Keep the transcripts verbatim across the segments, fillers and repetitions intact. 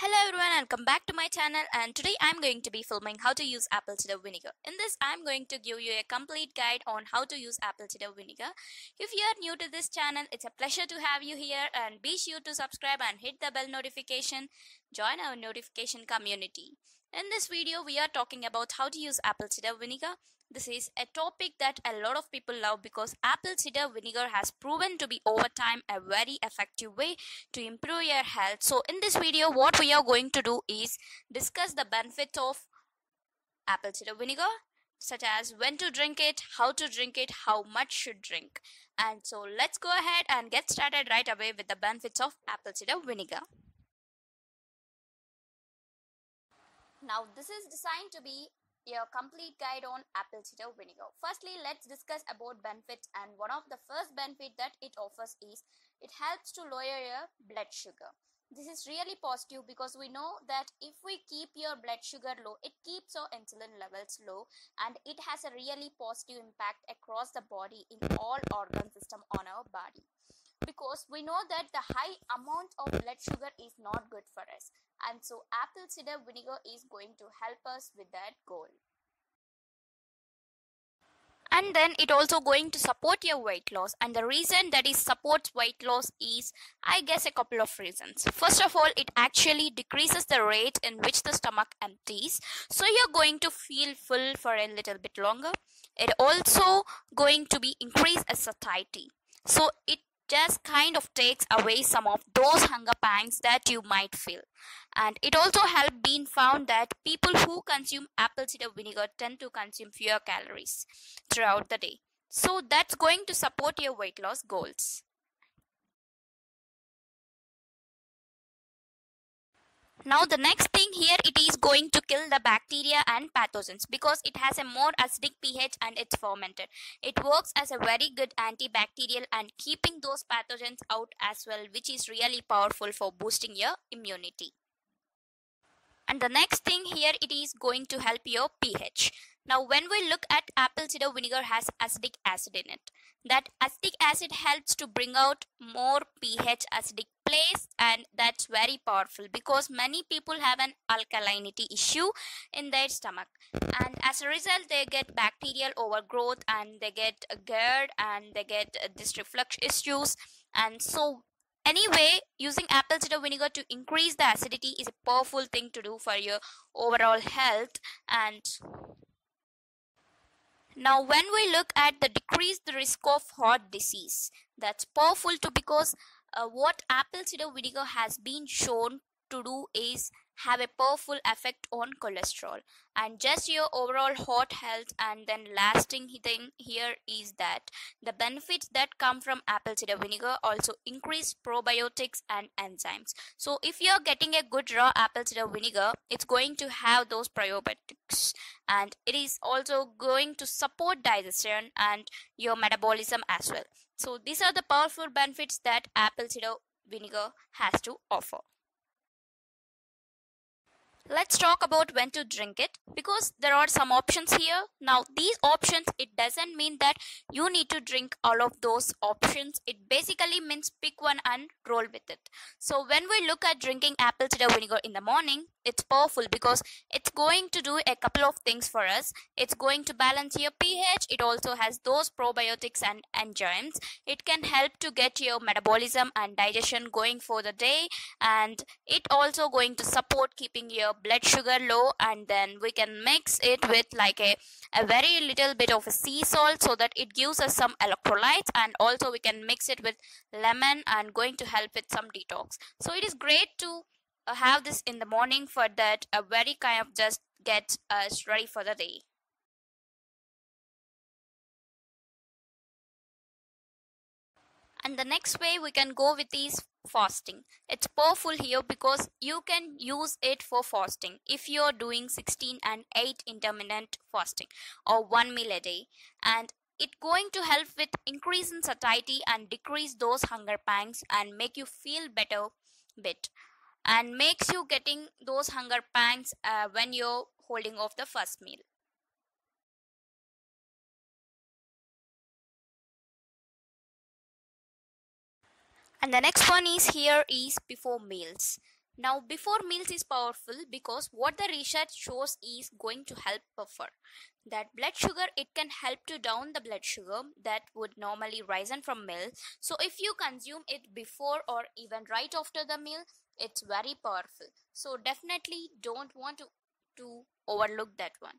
Hello everyone and come back to my channel, and today I'm going to be filming how to use apple cider vinegar. In this I'm going to give you a complete guide on how to use apple cider vinegar. If you are new to this channel, it's a pleasure to have you here, and be sure to subscribe and hit the bell notification. Join our notification community. In this video we are talking about how to use apple cider vinegar. This is a topic that a lot of people love because apple cider vinegar has proven to be over time a very effective way to improve your health. So in this video what we are going to do is discuss the benefits of apple cider vinegar, such as when to drink it, how to drink it, how much should drink. And so let's go ahead and get started right away with the benefits of apple cider vinegar. Now this is designed to be a complete guide on apple cider vinegar. Firstly, let's discuss about benefits, and one of the first benefit that it offers is it helps to lower your blood sugar. This is really positive because we know that if we keep your blood sugar low, it keeps our insulin levels low, and it has a really positive impact across the body in all organ system on our body, because we know that the high amount of blood sugar is not good for us, and so apple cider vinegar is going to help us with that goal. And then it also going to support your weight loss, and the reason that it supports weight loss is, I guess, a couple of reasons. First of all, it actually decreases the rate in which the stomach empties, so you're going to feel full for a little bit longer. It also going to be increase a satiety, so it just kind of takes away some of those hunger pangs that you might feel. And it also helped being found that people who consume apple cider vinegar tend to consume fewer calories throughout the day, so that's going to support your weight loss goals. Now the next thing here, it is going to kill the bacteria and pathogens because it has a more acidic pH and it's fermented. It works as a very good antibacterial and keeping those pathogens out as well, which is really powerful for boosting your immunity. And the next thing here, it is going to help your pH. Now when we look at apple cider vinegar has acetic acid in it. That acetic acid helps to bring out more pH acidic place, and that's very powerful because many people have an alkalinity issue in their stomach, and as a result they get bacterial overgrowth and they get GERD and they get uh, this reflux issues. And so anyway, using apple cider vinegar to increase the acidity is a powerful thing to do for your overall health. And now when we look at the decrease the risk of heart disease, that's powerful too, because uh, what apple cider vinegar has been shown to do is have a powerful effect on cholesterol and just your overall heart health. And then lasting thing here is that the benefits that come from apple cider vinegar also increase probiotics and enzymes. So if you're getting a good raw apple cider vinegar, it's going to have those probiotics, and it is also going to support digestion and your metabolism as well. So these are the powerful benefits that apple cider vinegar has to offer. Let's talk about when to drink it, because there are some options here. Now these options, it doesn't mean that you need to drink all of those options. It basically means pick one and roll with it. So when we look at drinking apple cider vinegar in the morning, it's powerful because it's going to do a couple of things for us. It's going to balance your pH. It also has those probiotics and enzymes. It can help to get your metabolism and digestion going for the day, and it also going to support keeping your blood sugar low. And then we can mix it with like a, a very little bit of a sea salt so that it gives us some electrolytes, and also we can mix it with lemon and going to help with some detox. So it is great to uh, have this in the morning for that a uh, very kind of just get us ready for the day. And the next way we can go with is fasting. It's powerful here because you can use it for fasting if you're doing sixteen and eight intermittent fasting or one meal a day, and it going to help with increase in satiety and decrease those hunger pangs and make you feel better bit, and makes you getting those hunger pangs uh, when you're holding off the first meal. And the next one is here is before meals. Now, before meals is powerful because what the research shows is going to help buffer that blood sugar. It can help to down the blood sugar that would normally rise from meal. So if you consume it before or even right after the meal, it's very powerful. So definitely don't want to to overlook that one.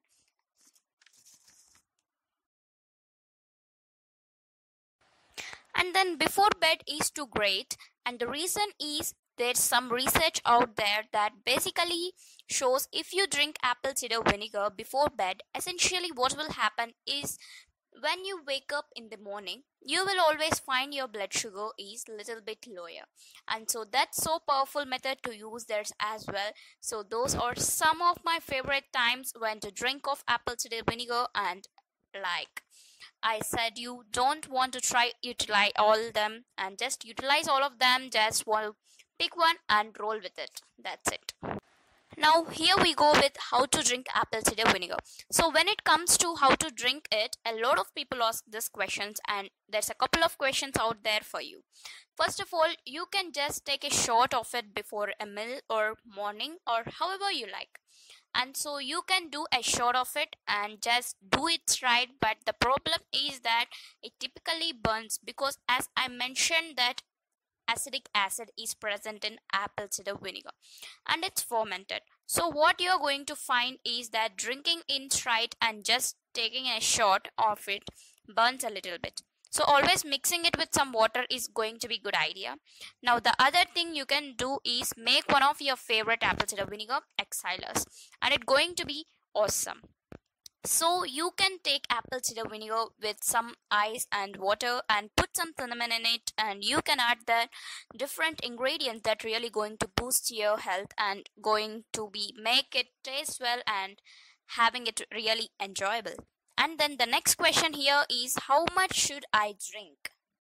And then before bed is too great, and the reason is there's some research out there that basically shows if you drink apple cider vinegar before bed, essentially what will happen is when you wake up in the morning, you will always find your blood sugar is little bit lower. And so that's so powerful method to use there as well. So those are some of my favorite times when to drink of apple cider vinegar. And like I said, you don't want to try utilize all of them and just utilize all of them. Just want to pick one and roll with it. That's it. Now here we go with how to drink apple cider vinegar. So when it comes to how to drink it, a lot of people ask this questions, and there's a couple of questions out there for you. First of all, you can just take a shot of it before a meal or morning or however you like. And so you can do a shot of it and just do it right, but the problem is that it typically burns because as I mentioned that acetic acid is present in apple cider vinegar and it's fermented. So what you're going to find is that drinking in straight and just taking a shot of it burns a little bit. So always mixing it with some water is going to be good idea. Now the other thing you can do is make one of your favorite apple cider vinegar exilers, and it's going to be awesome. So you can take apple cider vinegar with some ice and water and put some cinnamon in it, and you can add that different ingredients that really going to boost your health and going to be make it taste well and having it really enjoyable. And then the next question here is how much should I drink?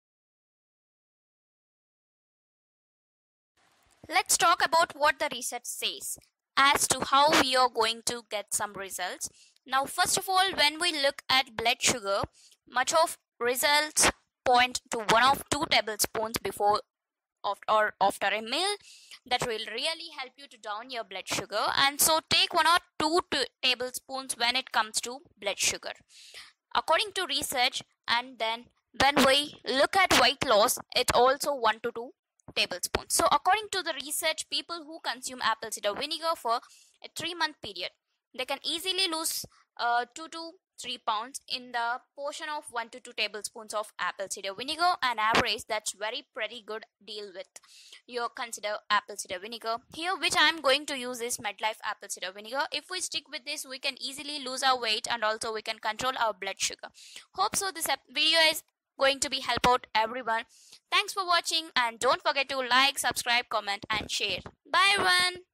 Let's talk about what the research says as to how we are going to get some results. Now, first of all, when we look at blood sugar, much of results point to one of two tablespoons before or after a meal that will really help you to down your blood sugar. And so take one or two tablespoons when it comes to blood sugar according to research. And then when we look at weight loss, it's also one to two tablespoons. So according to the research, people who consume apple cider vinegar for a three month period, they can easily lose uh, two to three pounds in the portion of one to two tablespoons of apple cider vinegar. And average, that's very pretty good deal with your consider apple cider vinegar here, which I'm going to use is Medlife apple cider vinegar. If we stick with this, we can easily lose our weight and also we can control our blood sugar. Hope so this video is going to be help out everyone. Thanks for watching, and don't forget to like, subscribe, comment and share. Bye everyone.